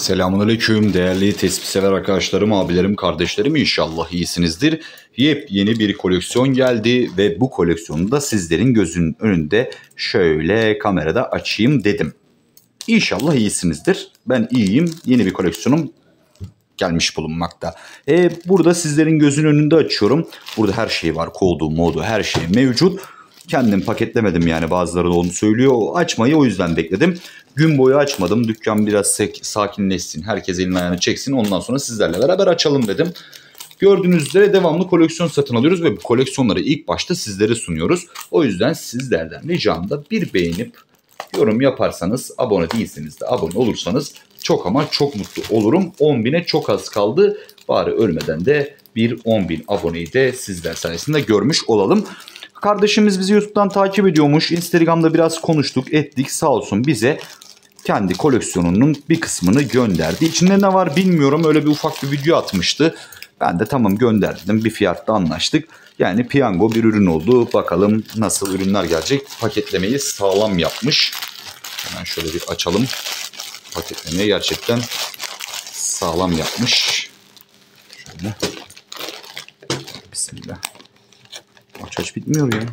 Selamünaleyküm değerli tespih sever arkadaşlarım, abilerim, kardeşlerim, inşallah iyisinizdir. Yepyeni bir koleksiyon geldi ve bu koleksiyonu da sizlerin gözünün önünde şöyle kamerada açayım dedim. İnşallah iyisinizdir. Ben iyiyim. Yeni bir koleksiyonum gelmiş bulunmakta. Burada sizlerin gözünün önünde açıyorum. Burada her şey var. Kodu, modu, her şey mevcut. Kendim paketlemedim, yani bazıları da onu söylüyor. Açmayı o yüzden bekledim. Gün boyu açmadım. Dükkan biraz sakinleşsin. Herkes elini ayağını çeksin. Ondan sonra sizlerle beraber açalım dedim. Gördüğünüz üzere devamlı koleksiyon satın alıyoruz ve bu koleksiyonları ilk başta sizlere sunuyoruz. O yüzden sizlerden ricam da bir beğenip yorum yaparsanız, abone değilseniz de abone olursanız çok ama çok mutlu olurum. 10.000'e çok az kaldı. Bari ölmeden de bir 10.000 aboneyi de sizler sayesinde görmüş olalım. Kardeşimiz bizi YouTube'dan takip ediyormuş. Instagram'da biraz konuştuk, ettik. Sağ olsun bize kendi koleksiyonunun bir kısmını gönderdi. İçinde ne var bilmiyorum. Öyle bir ufak bir video atmıştı. Ben de tamam gönderdim. Bir fiyatta anlaştık. Yani piyango bir ürün oldu. Bakalım nasıl ürünler gelecek. Paketlemeyi sağlam yapmış. Hemen şöyle bir açalım. Paketlemeyi gerçekten sağlam yapmış. Şöyle. Bismillah. Aç bitmiyor ya.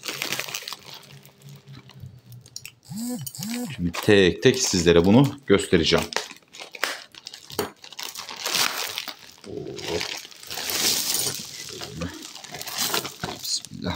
Şimdi tek tek sizlere bunu göstereceğim. Şöyle. Bismillah.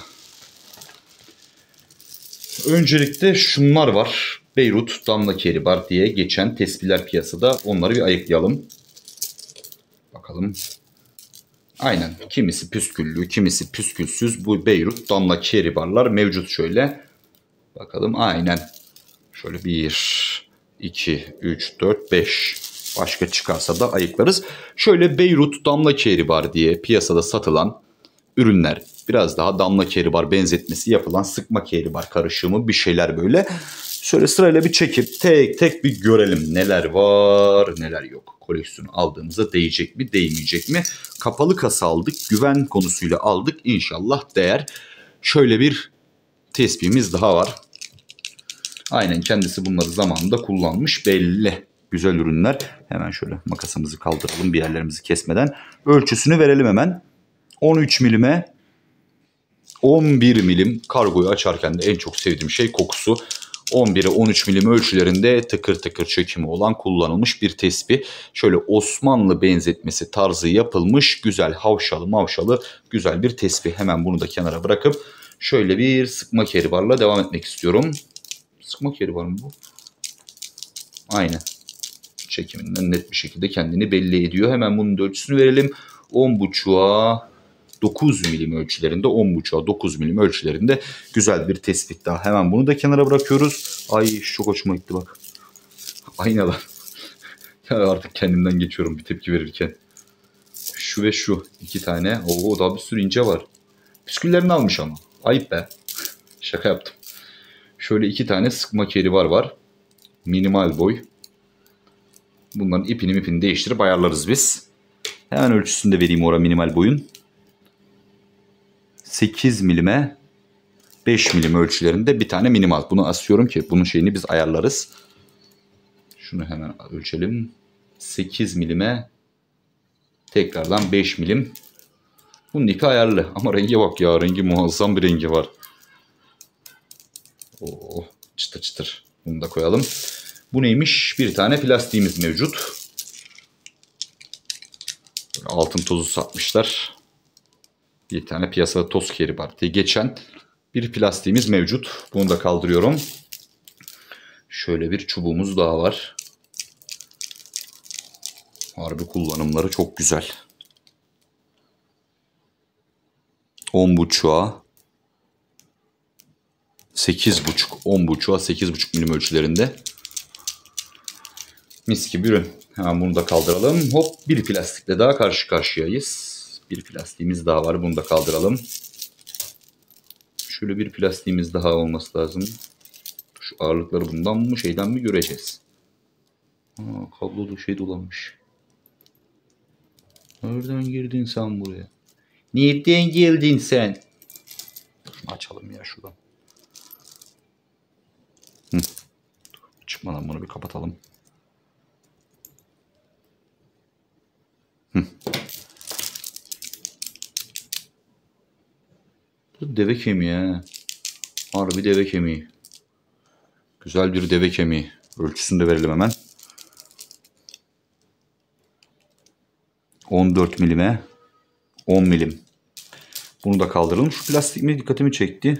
Öncelikle şunlar var. Beyrut Damla Keribar diye geçen tespihler piyasada. Onları bir ayıklayalım. Bakalım. Aynen. Kimisi püsküllü, kimisi püskülsüz. Bu Beyrut Damla Keribarlar mevcut şöyle. Bakalım aynen. Şöyle 1, 2, 3, 4, 5. Başka çıkarsa da ayıklarız. Şöyle Beyrut Damla Keribar diye piyasada satılan ürünler. Biraz daha Damla Keribar benzetmesi yapılan sıkma keribar karışımı bir şeyler böyle. Şöyle sırayla bir çekip tek tek bir görelim neler var neler yok. Koleksiyonu aldığımıza değecek mi değmeyecek mi? Kapalı kasa aldık, güven konusuyla aldık, inşallah değer. Şöyle bir tespihimiz daha var. Aynen kendisi bunları zamanında kullanmış belli. Güzel ürünler. Hemen şöyle makasımızı kaldıralım bir yerlerimizi kesmeden. Ölçüsünü verelim hemen. 13 milime 11 milim, kargoyu açarken de en çok sevdiğim şey kokusu. 11'e 13 milim ölçülerinde tıkır tıkır çökümü olan kullanılmış bir tespih. Şöyle Osmanlı benzetmesi tarzı yapılmış güzel havşalı mavşalı güzel bir tespih. Hemen bunu da kenara bırakıp şöyle bir sıkma keribarla devam etmek istiyorum. Sıkma keribar mı bu? Aynen. Çekiminden net bir şekilde kendini belli ediyor. Hemen bunun da ölçüsünü verelim. 10.5'a 9 milim ölçülerinde, 10.5'a 9 milim ölçülerinde güzel bir tespit daha. Hemen bunu da kenara bırakıyoruz. Ay çok hoşuma gitti bak. Aynalar. Ya artık kendimden geçiyorum bir tepki verirken. Şu ve şu iki tane. Oo daha bir sürü ince var. Püsküllerini almış ama. Ayıp be. Şaka yaptım. Şöyle iki tane sıkma keribar var. Minimal boy. Bunların ipini değiştirip ayarlarız biz. Hemen ölçüsünü de vereyim oraya minimal boyun. 8 milime 5 milim ölçülerinde bir tane minimal. Bunu asıyorum ki bunun şeyini biz ayarlarız. Şunu hemen ölçelim. 8 milime tekrardan 5 milim. Bunun ipi ayarlı. Ama renge bak ya. Rengi muazzam bir rengi var. Oo, çıtır çıtır. Bunu da koyalım. Bu neymiş? Bir tane plastiğimiz mevcut. Böyle altın tozu satmışlar. Bir tane piyasada toz keribar diye geçen bir plastiğimiz mevcut. Bunu da kaldırıyorum. Şöyle bir çubuğumuz daha var. Harbi kullanımları çok güzel. 10.5'a 8.5, 10.5'a 8.5 milim ölçülerinde. Mis gibi ürün. Hemen bunu da kaldıralım. Hop, bir plastikle daha karşı karşıyayız. Bir plastiğimiz daha var. Bunu da kaldıralım. Şöyle bir plastiğimiz daha olması lazım. Şu ağırlıkları bundan mı şeyden mi göreceğiz? Kablolu şey dolanmış. Nereden girdin sen buraya? Nereden geldin sen? Açalım ya şuradan. Çıkmadan bunu bir kapatalım. Bu deve kemiği ha. Harbi deve kemiği. Güzel bir deve kemiği. Ölçüsünü de verelim hemen. 14 milime 10 milim. Bunu da kaldıralım. Şu plastik mi dikkatimi çekti.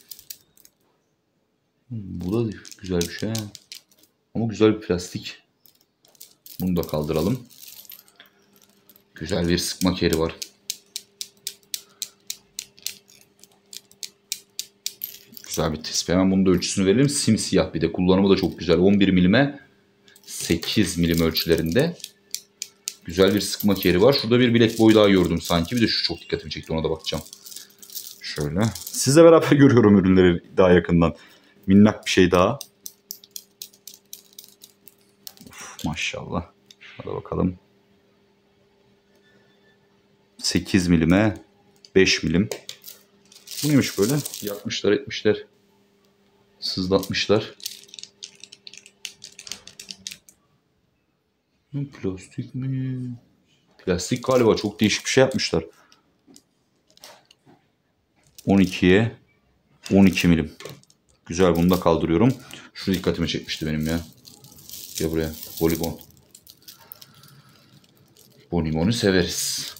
Bu da güzel bir şey. Ama güzel bir plastik. Bunu da kaldıralım. Güzel bir sıkma keri var. Güzel bir tespih. Hemen bunun da ölçüsünü verelim. Simsiyah bir de. Kullanımı da çok güzel. 11 milime 8 milim ölçülerinde. Güzel bir sıkma keri var. Şurada bir bilek boyu daha gördüm sanki. Bir de şu çok dikkatimi çekti. Ona da bakacağım. Şöyle. Sizle beraber görüyorum ürünleri daha yakından. Minnak bir şey daha. Of, maşallah. Hadi bakalım. 8 milime 5 milim. Bu neymiş böyle? Yakmışlar etmişler. Sızlatmışlar. Plastik mi? Plastik galiba. Çok değişik bir şey yapmışlar. 12'ye 12 milim. Güzel, bunu da kaldırıyorum. Şu dikkatimi çekmişti benim ya. Gel buraya. Bonibon. Bonibon'u severiz.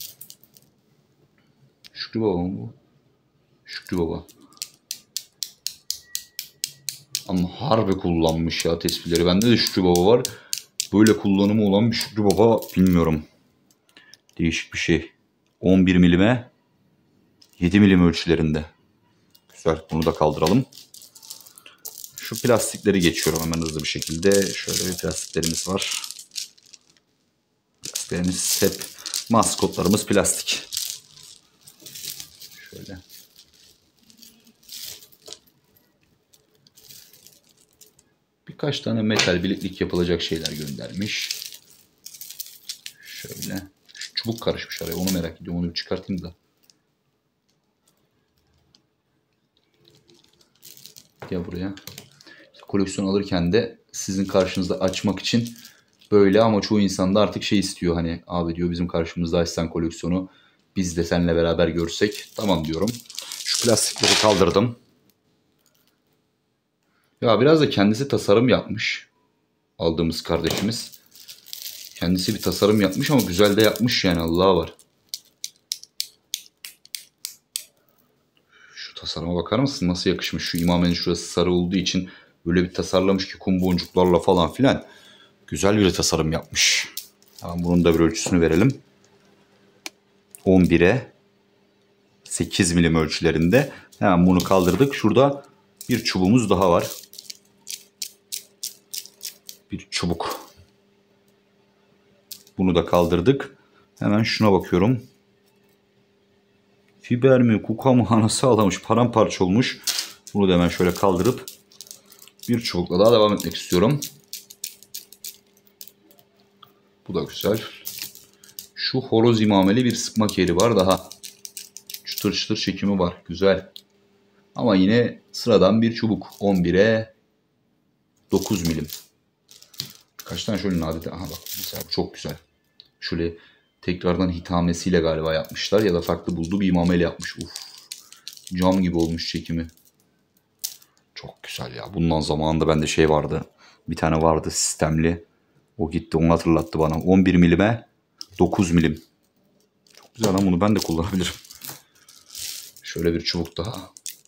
Şükrü Baba mı bu? Şükrü Baba. Ama harbi kullanmış ya tespihleri. Bende de Şükrü Baba var. Böyle kullanımı olan bir Şükrü Baba bilmiyorum. Değişik bir şey. 11 milime 7 milim ölçülerinde. Güzel, bunu da kaldıralım. Şu plastikleri geçiyorum hemen hızlı bir şekilde. Şöyle bir plastiklerimiz var. Plastiklerimiz hep maskotlarımız plastik. Şöyle. Birkaç tane metal bileklik yapılacak şeyler göndermiş. Şöyle. Şu çubuk karışmış araya. Onu merak ediyorum. Onu bir çıkartayım da. Gel buraya. İşte koleksiyon alırken de sizin karşınızda açmak için böyle, ama çoğu insan da artık şey istiyor. Hani abi diyor, bizim karşımızda açsan koleksiyonu biz de seninle beraber görsek. Tamam diyorum. Şu plastikleri kaldırdım. Ya biraz da kendisi tasarım yapmış. Aldığımız kardeşimiz. Kendisi bir tasarım yapmış ama güzel de yapmış yani, Allah'a var. Şu tasarıma bakar mısın? Nasıl yakışmış? Şu imamenin şurası sarı olduğu için böyle bir tasarlamış ki kum boncuklarla falan filan. Güzel bir tasarım yapmış. Tamam, bunun da bir ölçüsünü verelim. 11'e 8 milim ölçülerinde. Hemen bunu kaldırdık. Şurada bir çubuğumuz daha var. Bir çubuk. Bunu da kaldırdık. Hemen şuna bakıyorum. Fiber mi, kuka mı, anası ağlamış, paramparça olmuş. Bunu da hemen şöyle kaldırıp bir çubukla daha devam etmek istiyorum. Bu da güzel. Şu horoz imameli bir sıkma keri var daha. Çıtır çıtır çekimi var. Güzel. Ama yine sıradan bir çubuk. 11'e 9 milim. Kaç tane şöyle nadir. Aha bak mesela bu çok güzel. Şöyle tekrardan hitamesiyle galiba yapmışlar. Ya da farklı bulduğu bir imameyle yapmış. Uf. Cam gibi olmuş çekimi. Çok güzel ya. Bundan zamanında bende şey vardı. Bir tane vardı sistemli. O gitti, onu hatırlattı bana. 11 milime 9 milim. Çok güzel ama bunu ben de kullanabilirim. Şöyle bir çubuk daha.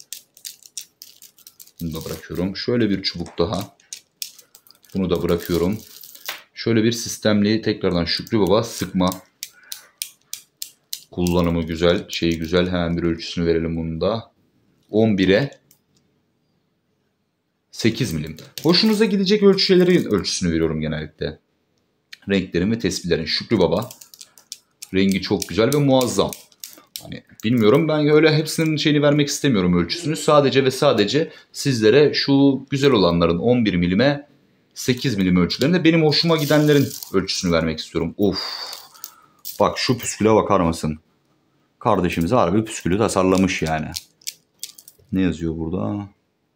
Bunu da bırakıyorum. Şöyle bir çubuk daha. Bunu da bırakıyorum. Şöyle bir sistemli tekrardan Şükrü Baba sıkma. Kullanımı güzel. Şeyi güzel. Hemen bir ölçüsünü verelim bunu da. 11'e 8 milim. Hoşunuza gidecek ölçülerin ölçüsünü veriyorum genellikle. Renklerin ve tespihlerin. Şükrü Baba. Rengi çok güzel ve muazzam. Hani bilmiyorum, ben öyle hepsinin şeyini vermek istemiyorum ölçüsünü. Sadece ve sadece sizlere şu güzel olanların 11 milime 8 milim ölçülerinde benim hoşuma gidenlerin ölçüsünü vermek istiyorum. Of. Bak şu püsküle bakar mısın? Kardeşimiz harbi püskülü tasarlamış yani. Ne yazıyor burada?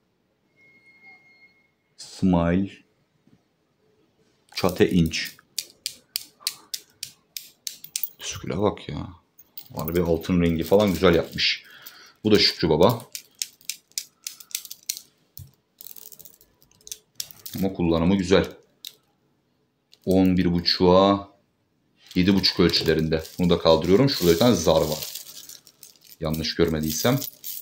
Smile Çate inç. Püsküle bak ya. Var bir altın rengi falan güzel yapmış. Bu da Şükrü Baba. Ama kullanımı güzel. 11.5'a 7.5 ölçülerinde. Bunu da kaldırıyorum. Şurada bir tane zar var. Yanlış görmediysem.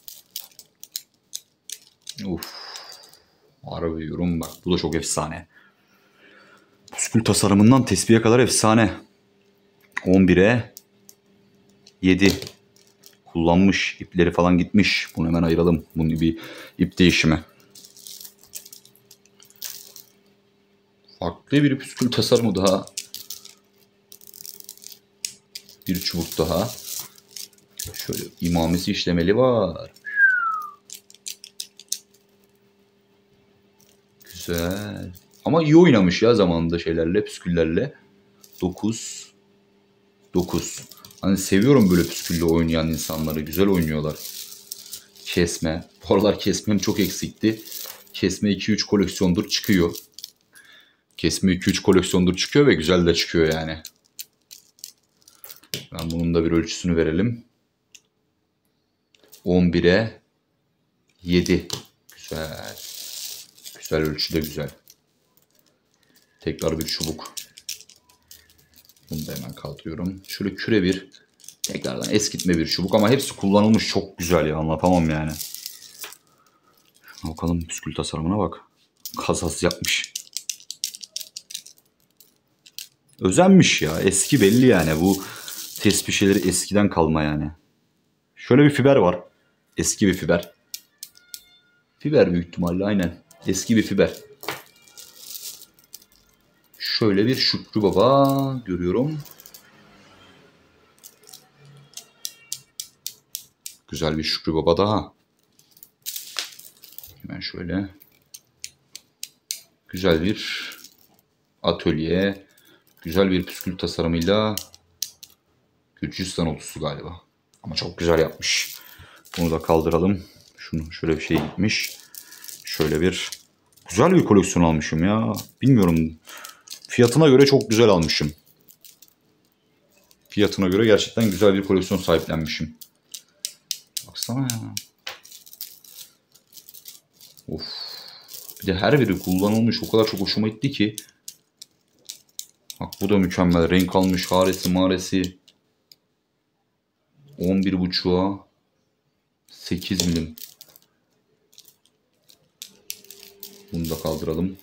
Uf. Harbi yorum bak. Bu da çok efsane. Püskül tasarımından tespihe kadar efsane. 11'e 7. Kullanmış. İpleri falan gitmiş. Bunu hemen ayıralım. Bunun bir ip değişimi. Farklı bir püskül tasarımı daha. Bir çubuk daha. Şöyle imamesi işlemeli var. Güzel. Ama iyi oynamış ya zamanında şeylerle, püsküllerle. 9. 9. Hani seviyorum böyle püskülle oynayan insanları. Güzel oynuyorlar. Kesme. Bu aralar kesmem çok eksikti. Kesme 2-3 koleksiyondur çıkıyor. Kesme 2-3 koleksiyondur çıkıyor ve güzel de çıkıyor yani. Ben bunun da bir ölçüsünü verelim. 11'e 7. Güzel. Güzel ölçüde güzel. Tekrar bir çubuk. Bunu da hemen kaldırıyorum. Şöyle küre bir. Tekrardan eskitme bir çubuk ama hepsi kullanılmış. Çok güzel ya, anlatamam yani. Şuna bakalım, püskül tasarımına bak. Kasas yapmış. Özenmiş ya. Eski belli yani. Bu tespih şeyleri eskiden kalma yani. Şöyle bir fiber var. Eski bir fiber. Fiber büyük ihtimalle aynen. Eski bir fiber. Şöyle bir Şükrü Baba görüyorum. Güzel bir Şükrü Baba daha. Hemen şöyle. Güzel bir atölye. Güzel bir püskül tasarımıyla. Gürcistan otlusu galiba. Ama çok güzel yapmış. Bunu da kaldıralım. Şunu şöyle bir şey gitmiş. Şöyle bir güzel bir koleksiyon almışım ya. Bilmiyorum. Fiyatına göre çok güzel almışım. Fiyatına göre gerçekten güzel bir koleksiyon sahiplenmişim. Baksana ya. Of. Bir de her biri kullanılmış. O kadar çok hoşuma gitti ki. Bak bu da mükemmel. Renk almış. Haresi maresi. 11.5'a 8 milim. Bunu da kaldıralım.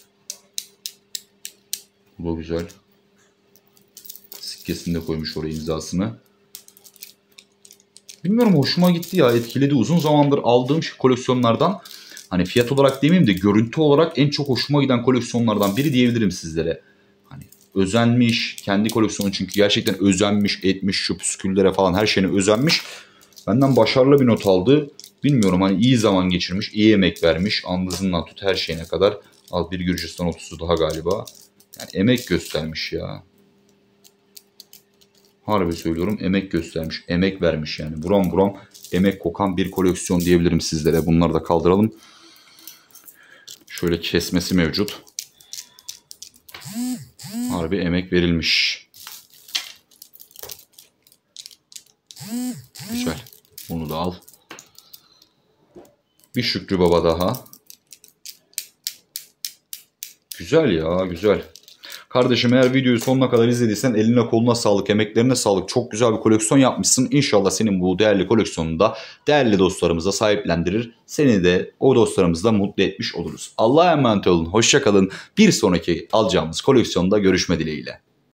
Bu da güzel. Sikkesini de koymuş oraya, imzasını. Bilmiyorum, hoşuma gitti ya, etkiledi. Uzun zamandır aldığım koleksiyonlardan, hani fiyat olarak demeyeyim de görüntü olarak en çok hoşuma giden koleksiyonlardan biri diyebilirim sizlere. Hani özenmiş, kendi koleksiyonu çünkü gerçekten özenmiş, etmiş, şu püsküllere falan her şeyine özenmiş. Benden başarılı bir not aldı. Bilmiyorum, hani iyi zaman geçirmiş, iyi emek vermiş. Andızından tut her şeyine kadar. Al bir Gürcistan otlusu daha galiba. Yani emek göstermiş ya. Harbi söylüyorum, emek göstermiş, emek vermiş yani. Buram buram emek kokan bir koleksiyon diyebilirim sizlere. Bunları da kaldıralım. Şöyle kesmesi mevcut. Harbi emek verilmiş. Güzel. Bunu da al. Bir Şükrü Baba daha. Güzel ya, güzel. Kardeşim, eğer videoyu sonuna kadar izlediysen eline koluna sağlık, emeklerine sağlık. Çok güzel bir koleksiyon yapmışsın. İnşallah senin bu değerli koleksiyonunu da değerli dostlarımıza sahiplendirir. Seni de o dostlarımızla mutlu etmiş oluruz. Allah'a emanet olun. Hoşça kalın. Bir sonraki alacağımız koleksiyonda görüşme dileğiyle.